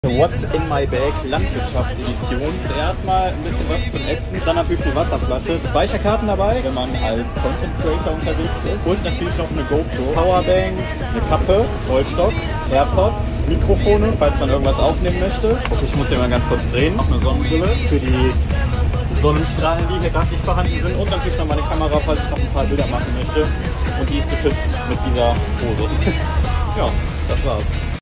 What's in my bag Landwirtschaftsedition. Erstmal ein bisschen was zum Essen, dann natürlich eine Wasserflasche, Speicherkarten dabei, wenn man als Content Creator unterwegs ist, und natürlich noch eine GoPro, Powerbank, eine Kappe, Zollstock, AirPods, Mikrofone, falls man irgendwas aufnehmen möchte. Ich muss hier mal ganz kurz drehen. Noch eine Sonnenbrille für die Sonnenstrahlen, die hier gerade nicht vorhanden sind, und natürlich noch meine Kamera, falls ich noch ein paar Bilder machen möchte. Und die ist geschützt mit dieser Hose. Ja, das war's.